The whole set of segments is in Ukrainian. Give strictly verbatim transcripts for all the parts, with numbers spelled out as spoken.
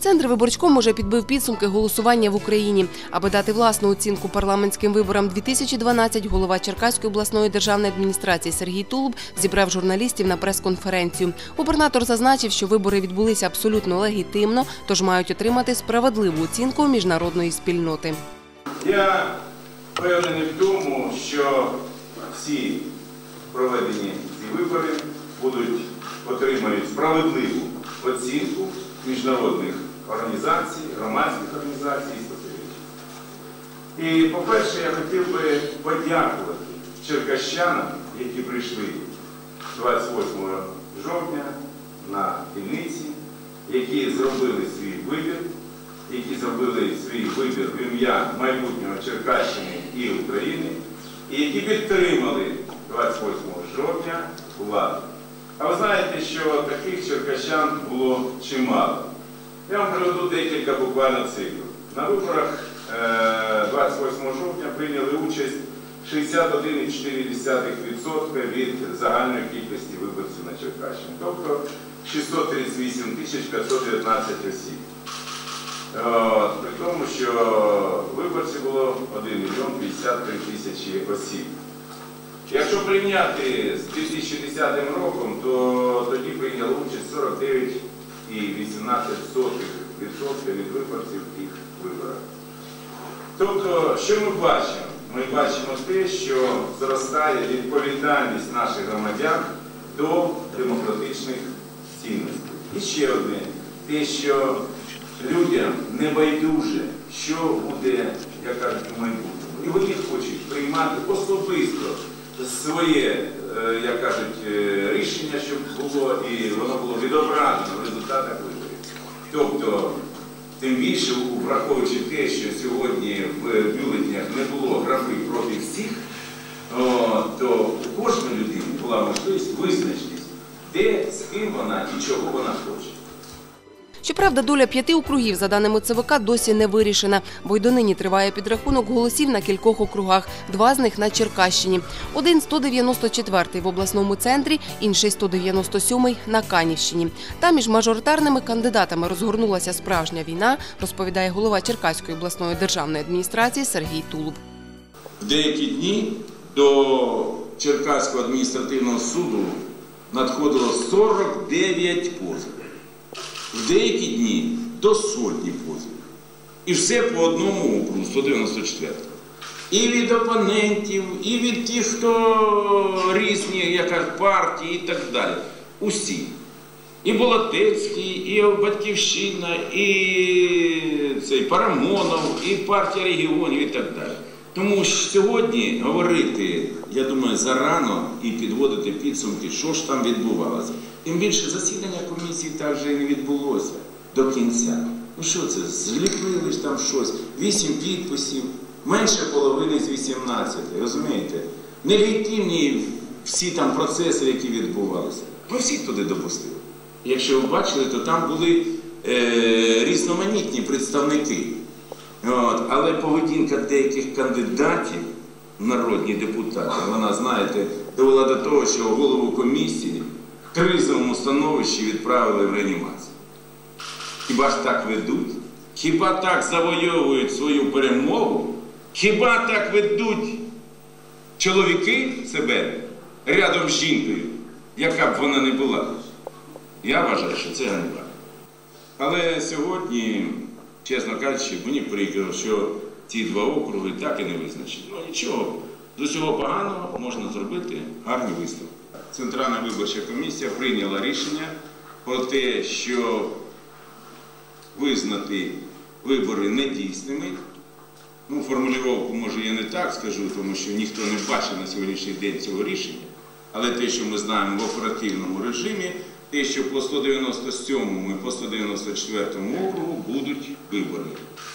Центр виборчком уже підбив підсумки голосування в Україні. Аби дати власну оцінку парламентським виборам дві тисячі дванадцятого, голова Черкаської обласної державної адміністрації Сергій Тулуб зібрав журналістів на прес-конференцію. Губернатор зазначив, що вибори відбулися абсолютно легітимно, тож мають отримати справедливу оцінку міжнародної спільноти. Я впевнений в тому, що всі проведені ці вибори будуть отримають справедливу оцінку міжнародних організацій, громадських організацій і спостерігачів. І, по-перше, я хотів би подякувати черкащанам, які прийшли двадцять восьмого жовтня на дільниці, які зробили свій вибір, які зробили свій вибір в ім'я майбутнього Черкащини і України, і які підтримали двадцять восьмого жовтня владу. А ви знаєте, що таких черкащан було чимало. Я вам приведу декілька буквально цифр. На виборах двадцять восьмого жовтня прийняли участь шістдесят один цілих чотири десятих відсотка від загальної кількості виборців на Черкащині, тобто шістсот тридцять вісім тисяч п'ятсот дев'ятнадцять осіб. При тому, що виборців було один мільйон п'ятдесят три тисячі осіб. Якщо порівняти з дві тисячі десятим роком, то тоді прийняло участь сорок дев'ять цілих вісімнадцять сотих відсотка від виборців в тих виборах. Тобто, що ми бачимо? Ми бачимо те, що зростає відповідальність наших громадян до демократичних цінностей. І ще одне, те, що людям не байдуже, що буде, як кажуть, у майбутньому. І вони хочуть приймати особисто своє, як кажуть, рішення, щоб було, і воно було відображено в результатах виборів. Тобто, тим більше, враховуючи те, що сьогодні в бюлетнях не було графи проти всіх, то у кожної людини була можливість визначитись, де, з ким вона і чого вона хоче. Щоправда, доля п'яти округів, за даними ЦВК, досі не вирішена, бо й донині триває підрахунок голосів на кількох округах, два з них на Черкащині. Один – сто дев'яносто четвертий в обласному центрі, інший – сто дев'яносто сьомий на Канівщині. Там між мажоритарними кандидатами розгорнулася справжня війна, розповідає голова Черкаської обласної державної адміністрації Сергій Тулуб. В деякі дні до Черкаського адміністративного суду надходило сорок дев'ять позовів. В деякі дні до сотні позовів. І все по одному округу, сто дев'яносто четвертому. І від опонентів, і від тих, хто різні, як партії і так далі. Усі. І Болотецький, і Батьківщина, і цей Парамонов, і партія регіонів і так далі. Тому що сьогодні говорити, я думаю, зарано і підводити підсумки, що ж там відбувалося. Тим більше засідання комісії так вже і не відбулося до кінця. Ну що це, зліпили ж там щось, вісім підписів, менше половини з вісімнадцяти, розумієте? Нелегітимні всі там процеси, які відбувалися. Ми всіх туди допустили. Якщо ви бачили, то там були е, різноманітні представники. От, але поведінка деяких кандидатів, народні депутати, вона, знаєте, довела до того, що голову комісії в кризовому становищі відправили в реанімацію. Хіба ж так ведуть? Хіба так завойовують свою перемогу? Хіба так ведуть чоловіки себе рядом з жінкою, яка б вона не була? Я вважаю, що це ганьба. Але сьогодні, чесно кажучи, мені прикро, що ці два округи так і не визначені. Ну нічого, з усього поганого можна зробити гарні висновки. Центральна виборча комісія прийняла рішення про те, що визнати вибори недійсними. Ну, формулювання, може, я не так скажу, тому що ніхто не бачив на сьогоднішній день цього рішення. Але те, що ми знаємо в оперативному режимі, те, що по сто дев'яносто сьомому і по сто дев'яносто четвертому округу будуть вибори.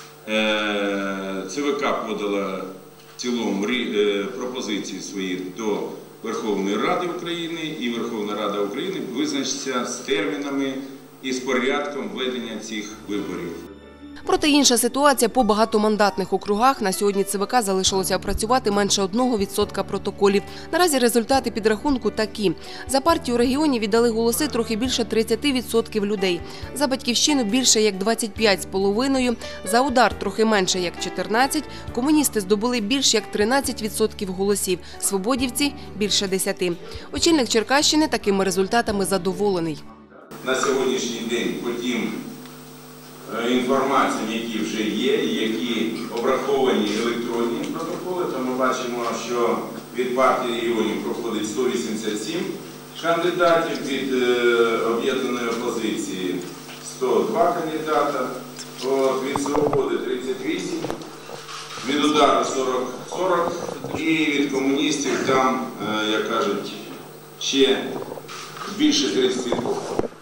ЦВК подала в цілому пропозиції свої до Верховної Ради України, і Верховна Рада України визначиться з термінами і з порядком ведення цих виборів. Проте інша ситуація по багатомандатних округах. На сьогодні ЦВК залишилося опрацювати менше одного відсотка протоколів. Наразі результати підрахунку такі. За партію регіонів віддали голоси трохи більше тридцяти відсотків людей. За Батьківщину більше як двадцять п'ять з половиною. За Удар трохи менше як чотирнадцять. Комуністи здобули більш як тринадцять відсотків голосів. Свободівці – більше десяти. Очільник Черкащини такими результатами задоволений. На сьогоднішній день по тим інформаціям, які вже є, і які обраховані електронні протоколи, то ми бачимо, що від партії регіонів проходить сто вісімдесят сім кандидатів, від об'єднаної опозиції сто два кандидата, от, від Свободи тридцять вісім, від Удару сорок сорок і від комуністів там, як кажуть, ще більше тридцяти двох.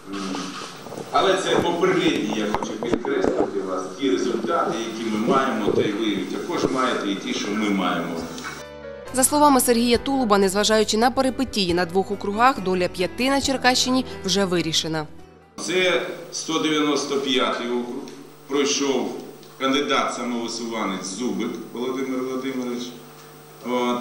Але це попередні, я хочу підкреслити вас, ті результати, які ми маємо, та й ви також маєте, і ті, що ми маємо. За словами Сергія Тулуба, незважаючи на перипетії на двох округах, доля п'яти на Черкащині вже вирішена. Це сто дев'яносто п'ятий округ. Пройшов кандидат-самовисуванець Зубик Володимир Володимирович. От.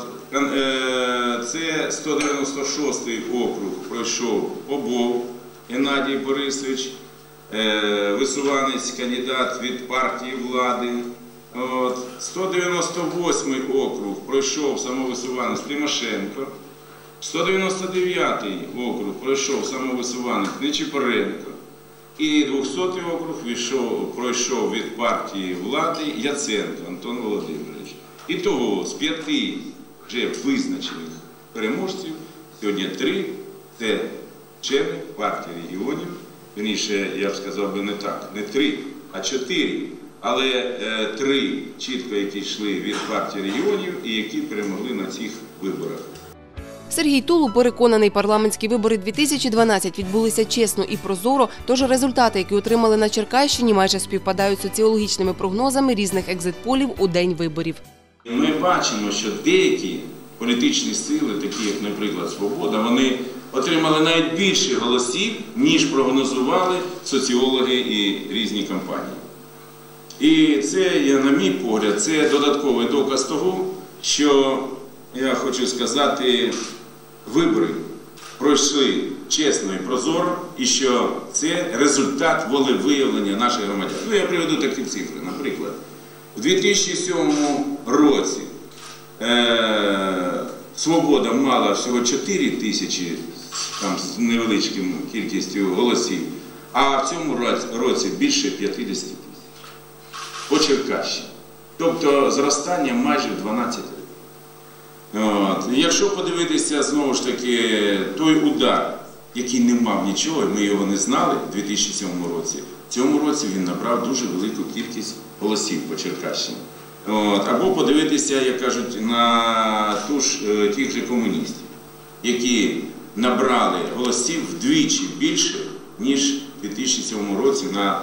Це сто дев'яносто шостий округ. Пройшов Обов Геннадій Борисович, висуванець, кандидат від партії влади. От. сто дев'яносто восьмий округ пройшов самовисуванець Тимошенко. сто дев'яносто дев'ятий округ пройшов самовисуванець Нечипоренко. І двохсотий округ пройшов, пройшов від партії влади Яценко Антон Володимирович. І того з п'яти вже визначених переможців сьогодні три – це члени партії регіонів. Вірніше, я б сказав би не так, не три, а чотири. Але е, три чітко, які йшли від партії регіонів і які перемогли на цих виборах. Сергій Тулуб переконаний, парламентські вибори дві тисячі дванадцятого відбулися чесно і прозоро, тож результати, які отримали на Черкащині, майже співпадають з соціологічними прогнозами різних екзит-полів у день виборів. Ми бачимо, що деякі політичні сили, такі як, наприклад, «Свобода», вони отримали навіть більше голосів, ніж прогнозували соціологи і різні кампанії. І це, на мій погляд, це додатковий доказ того, що, я хочу сказати, вибори пройшли чесно і прозоро, і що це результат волевиявлення наших громадян. Ну, я приведу такі цифри. Наприклад, у дві тисячі сьомому році е «Свобода» мала всього чотири тисячі там, з невеличким кількістю голосів, а в цьому році більше п'ятдесят тисяч по Черкащині. Тобто зростання майже в дванадцять разів. От. Якщо подивитися, знову ж таки, той Удар, який не мав нічого, ми його не знали в дві тисячі сьомому році, в цьому році він набрав дуже велику кількість голосів по Черкащині. От. Або подивитися, як кажуть, на ту ж, тих же комуністів, які набрали голосів вдвічі більше, ніж в дві тисячі сьомому році на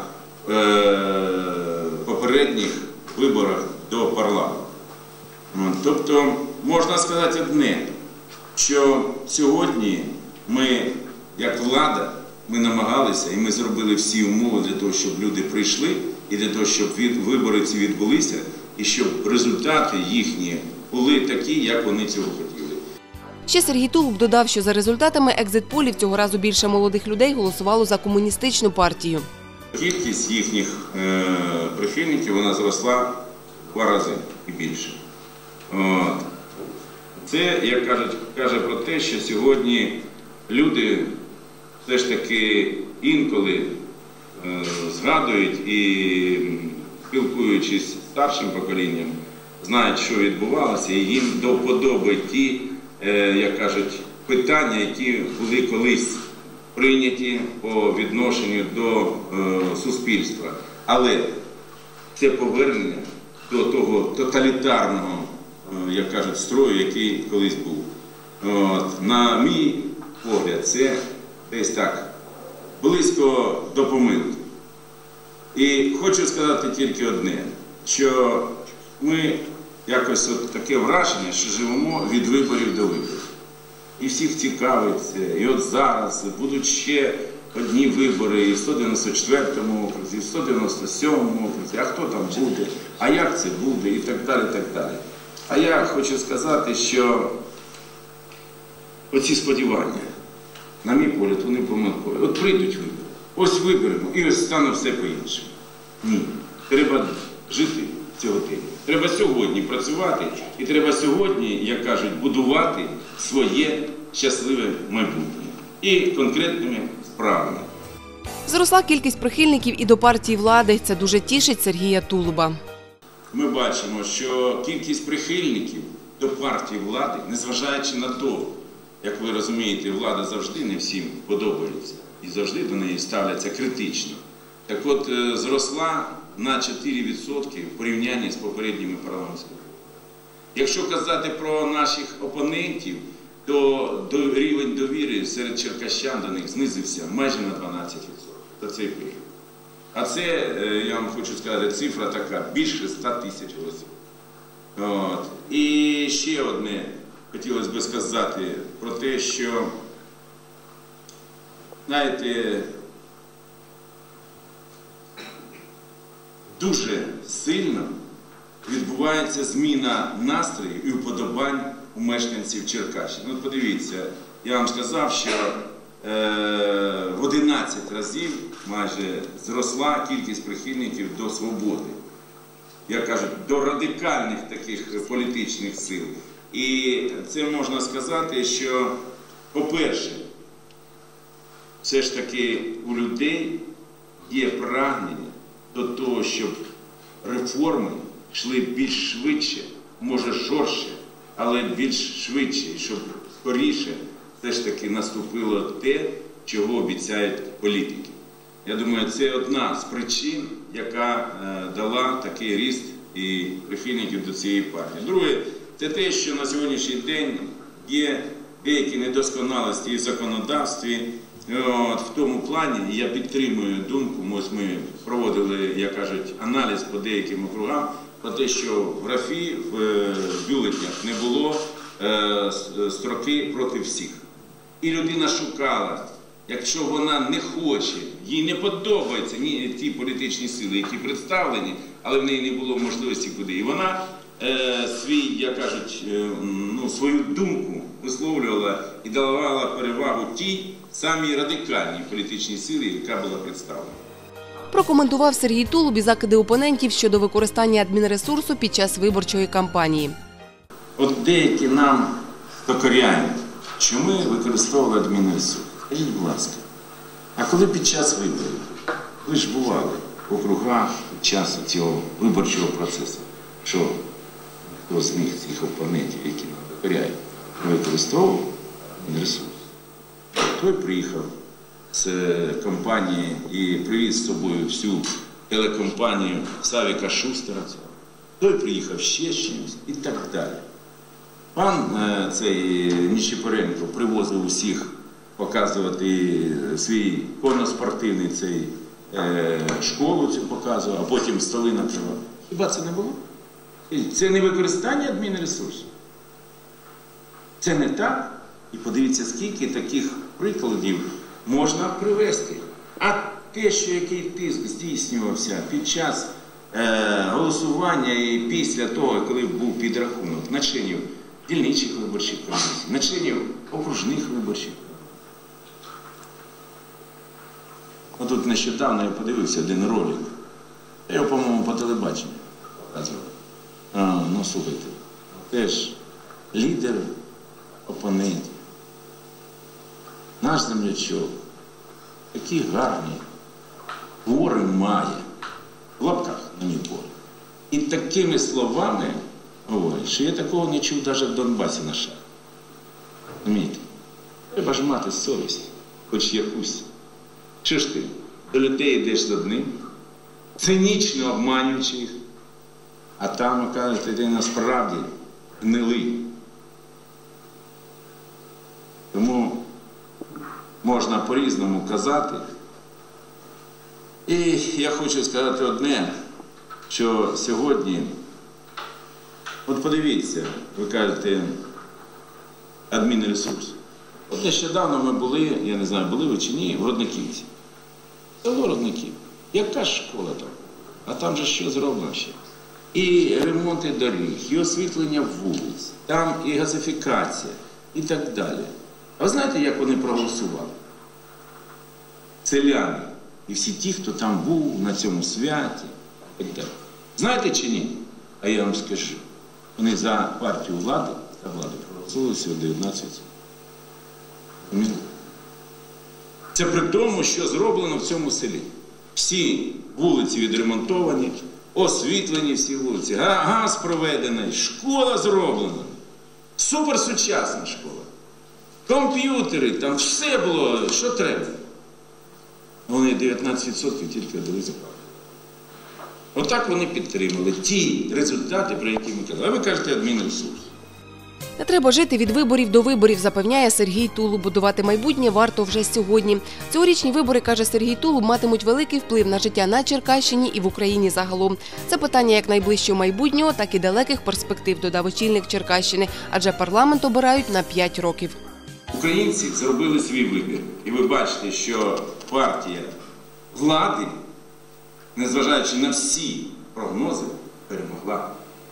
е попередніх виборах до парламенту. Тобто, можна сказати одне, що сьогодні ми, як влада, ми намагалися і ми зробили всі умови для того, щоб люди прийшли і для того, щоб вибори ці відбулися, і щоб результати їхні були такі, як вони цього хотіли. Ще Сергій Тулуб додав, що за результатами екзит-полів цього разу більше молодих людей голосувало за комуністичну партію. Кількість їхніх е прихильників вона зросла в два рази і більше. От. Це, як кажуть, каже про те, що сьогодні люди все ж таки інколи е згадують і, спілкуючись з старшим поколінням, знають, що відбувалося, і їм до вподоби ті, е як кажуть, питання, які були колись прийняті по відношенню до е, суспільства. Але це повернення до того тоталітарного, е, як кажуть, строю, який колись був. От, на мій погляд, це десь так, близько до помилки. І хочу сказати тільки одне, що ми якось от таке враження, що живемо від виборів до виборів. І всіх цікавиться, і от зараз будуть ще одні вибори і в сто дев'яносто четвертому окрузі, і в сто дев'яносто сьомому окрузі, а хто там буде, а як це буде і так далі, і так далі. А я хочу сказати, що оці сподівання, на мій погляд, вони помилкові. От прийдуть вибори, ось виберемо і ось стане все по-іншому. Ні, треба жити цього тижня. Треба сьогодні працювати і треба сьогодні, як кажуть, будувати своє щасливе майбутнє. І конкретними справами. Зросла кількість прихильників і до партії влади. Це дуже тішить Сергія Тулуба. Ми бачимо, що кількість прихильників до партії влади, незважаючи на те, як ви розумієте, влада завжди не всім подобається і завжди до неї ставляться критично. Так от, зросла на чотири відсотки в порівнянні з попередніми парламентськими. Якщо казати про наших опонентів, то рівень довіри серед черкащан до них знизився майже на дванадцять відсотків за цей період. А це, я вам хочу сказати, цифра така, більше ста тисяч голосів. От. І ще одне хотілося б сказати про те, що, знаєте, дуже сильно відбувається зміна настроїв і уподобань у мешканців Черкащини. Ну, подивіться, я вам сказав, що е, в одинадцять разів майже зросла кількість прихильників до свободи. Як кажуть, до радикальних таких політичних сил. І це можна сказати, що, по-перше, все ж таки у людей є прагнення до того, щоб реформи йшли більш швидше, може шорше, але більш швидше, щоб скоріше все ж таки наступило те, чого обіцяють політики. Я думаю, це одна з причин, яка е, дала такий ріст і прихильників до цієї партії. Друге, це те, що на сьогоднішній день є деякі недосконалості в законодавстві. От, в тому плані я підтримую думку, ось ми проводили, як кажуть, аналіз по деяким округам, про те, що в графі, в бюлетнях не було е, строки проти всіх. І людина шукала, якщо вона не хоче, їй не подобаються ні ті політичні сили, які представлені, але в неї не було можливості куди. І вона е, свій, як кажуть, е, ну, свою думку висловлювала і давала перевагу тій самій радикальній політичній силі, яка була представлена. Прокоментував Сергій Тулуб і закиди опонентів щодо використання адмінресурсу під час виборчої кампанії. От деякі нам докоряють, що ми використовували адмінресурс. Скажіть, будь ласка, а коли під час виборів, ви ж бували в округах під час цього виборчого процесу, що хто з них, цих опонентів, які нам докоряють, використовував адмінресурс? Той приїхав з компанії і привіз з собою всю телекомпанію Савіка Шустера, той приїхав ще з чимось і так далі. Пан цей Нечипоренко привозив усіх показувати свій конно-спортивний цей е, школу цю показував, а потім столи накривав. Хіба це не було? Це не використання адмінресурсу. Це не так. І подивіться, скільки таких прикладів можна привести. А те, що який тиск здійснювався під час е, голосування і після того, коли був підрахунок на членів дільничих виборчих комісій, на членів окружних виборчих комісій. Отут нещодавно я подивився один ролик. Я його, по-моєму, по телебаченню показував. А, ну, слухайте, теж лідер опонентів. Наш землячок, такі гарні, твори має, в лапках, на мій погляд. І такими словами говорить, що я такого не чув навіть в Донбасі на шаг. Розумієте? Треба ж мати совість, хоч якусь. Що ж ти, до людей йдеш з одним, цинічно обманюючи їх, а там, оказується, ти насправді гнилий. Тому можна по-різному казати. І я хочу сказати одне, що сьогодні, от подивіться, ви кажете, адмінресурс. От нещодавно ми були, я не знаю, були ви чи ні, в Родниківці. Село Родників. Яка ж школа там? А там же що зроблено ще? І ремонти доріг, і освітлення вулиць, там і газифікація, і так далі. А ви знаєте, як вони проголосували? Селяни і всі ті, хто там був на цьому святі, і так далі. Знаєте чи ні? А я вам скажу. Вони за партію влади, за владу проголосували всього дев'ятнадцять відсотків. Це при тому, що зроблено в цьому селі. Всі вулиці відремонтовані, освітлені всі вулиці, газ проведений, школа зроблена. Суперсучасна школа. Комп'ютери, там все було, що треба. Вони дев'ятнадцять відсотків тільки дали за партію. Отак вони підтримали ті результати, про які ми казали. А ви кажете, адмінресурс. Не треба жити від виборів до виборів, запевняє Сергій Тулуб. Будувати майбутнє варто вже сьогодні. Цьогорічні вибори, каже Сергій Тулуб, матимуть великий вплив на життя на Черкащині і в Україні загалом. Це питання як найближчого майбутнього, так і далеких перспектив, додав очільник Черкащини, адже парламент обирають на п'ять років. Українці зробили свій вибір. І ви бачите, що партія влади, незважаючи на всі прогнози, перемогла.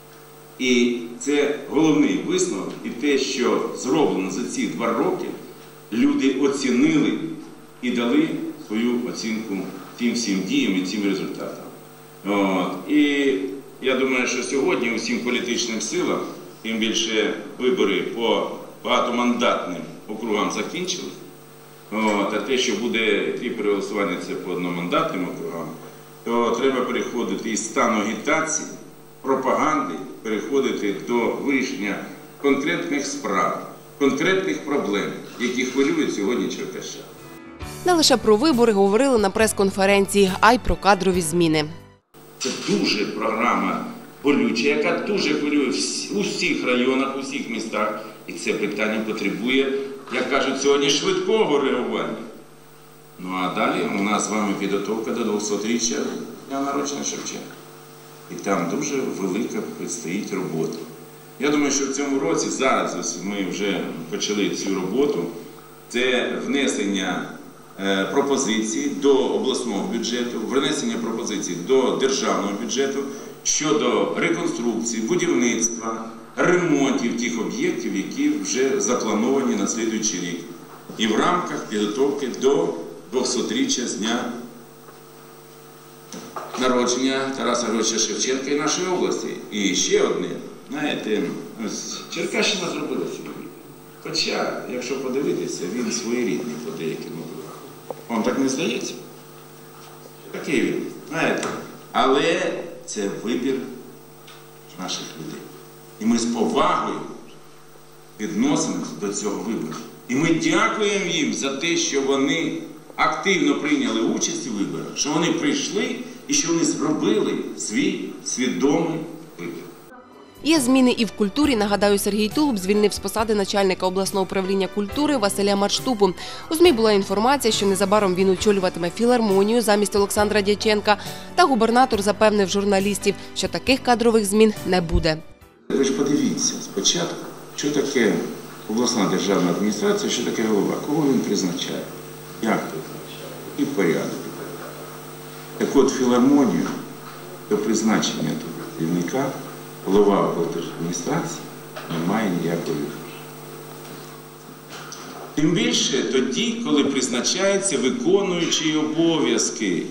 І це головний висновок, і те, що зроблено за ці два роки, люди оцінили і дали свою оцінку тим всім діям і цим результатам. От. І я думаю, що сьогодні усім політичним силам, тим більше вибори по багатомандатним округам закінчились, от, а те, що буде і переголосування це по одномандатним округам, то треба переходити із стану агітації, пропаганди, переходити до вирішення конкретних справ, конкретних проблем, які хвилюють сьогодні черкащан. Не лише про вибори говорили на прес-конференції, а й про кадрові зміни. Це дуже програма болюча, яка дуже хвилює у всіх районах, у всіх містах. І це питання потребує, як кажуть сьогодні, швидкого реагування. Ну а далі у нас з вами підготовка до двохсотріччя дня народження Шевченка. І там дуже велика предстоїть робота. Я думаю, що в цьому році, зараз ось ми вже почали цю роботу, це внесення е, пропозицій до обласного бюджету, внесення пропозицій до державного бюджету щодо реконструкції, будівництва, ремонтів тих об'єктів, які вже заплановані на слідуючий рік. І в рамках підготовки до двохсотріччя з дня народження Тараса Григоровича Шевченка і нашої області. І ще одне, знаєте, ось Черкащина зробила свій вибір. Хоча, якщо подивитися, він своєрідний по деяким округам. Вам так не здається? Такий він, знаєте. Але це вибір наших людей. І ми з повагою відносимося до цього вибору. І ми дякуємо їм за те, що вони активно прийняли участь у виборах, що вони прийшли і що вони зробили свій свідомий вибір. Є зміни і в культурі. Нагадаю, Сергій Тулуб звільнив з посади начальника обласного управління культури Василя Марштупу. У ЗМІ була інформація, що незабаром він очолюватиме філармонію замість Олександра Дяченка. Та губернатор запевнив журналістів, що таких кадрових змін не буде. Ви ж подивіться спочатку, що таке обласна державна адміністрація, що таке голова, кого він призначає, як призначає, і порядок. Так от філармонію до призначення керівника голова облдержадміністрації не має ніякої. Тим більше тоді, коли призначається виконуючий обов'язки.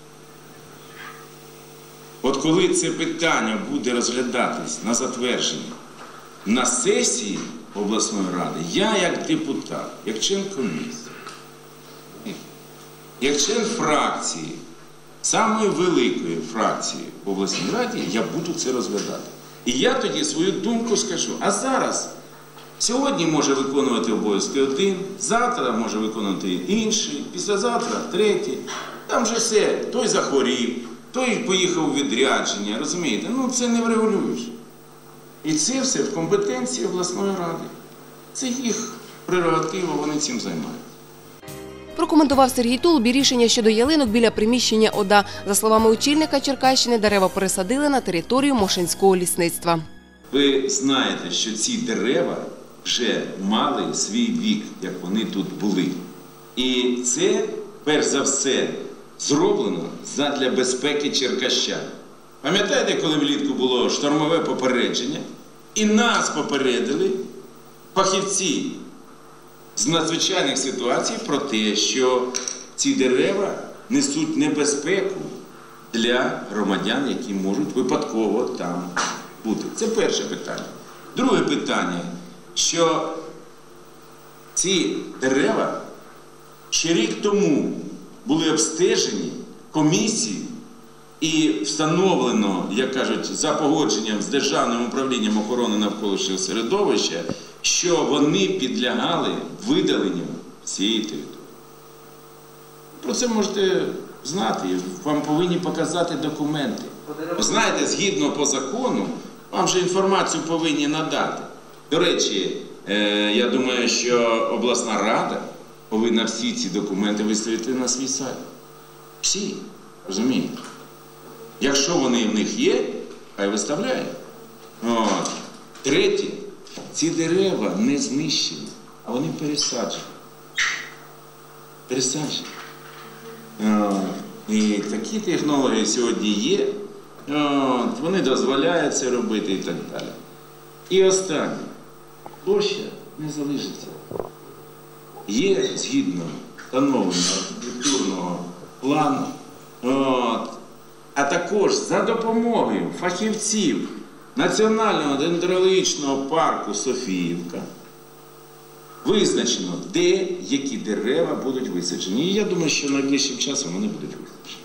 От коли це питання буде розглядатись на затвердженні на сесії обласної ради, я як депутат, як член комісії, як член фракції, самої великої фракції в обласній раді, я буду це розглядати. І я тоді свою думку скажу. А зараз, сьогодні може виконувати обов'язки один, завтра може виконувати інший, післязавтра третій. Там же все, той захворів, той поїхав у відрядження, розумієте? Ну це не врегулюєш. І це все в компетенції обласної ради. Це їх прерогатива, вони цим займаються. Прокоментував Сергій Тулуб і рішення щодо ялинок біля приміщення ОДА. За словами очільника Черкащини, дерева пересадили на територію Мошенського лісництва. Ви знаєте, що ці дерева вже мали свій вік, як вони тут були. І це, перш за все, зроблено задля безпеки черкащан. Пам'ятаєте, коли влітку було штормове попередження, і нас попередили фахівці з надзвичайних ситуацій про те, що ці дерева несуть небезпеку для громадян, які можуть випадково там бути. Це перше питання. Друге питання, що ці дерева ще рік тому були обстежені комісією і встановлено, як кажуть, за погодженням з Державним управлінням охорони навколишнього середовища, що вони підлягали видаленню цієї території. Про це можете знати, вам повинні показати документи. Ви знаєте, згідно по закону, вам же інформацію повинні надати. До речі, я думаю, що обласна рада повинна всі ці документи виставити на свій сайт. Всі, розумієте? Якщо вони в них є, хай виставляють. От. Третє, ці дерева не знищені, а вони пересаджені. Пересаджені. От. І такі технології сьогодні є. От. Вони дозволяють це робити і так далі. І останнє. Площа не залишиться. Є згідно встановленого архітектурного плану, от, а також за допомогою фахівців Національного дендрологічного парку Софіївка визначено, де які дерева будуть висаджені. І я думаю, що найближчим часом вони будуть висаджені.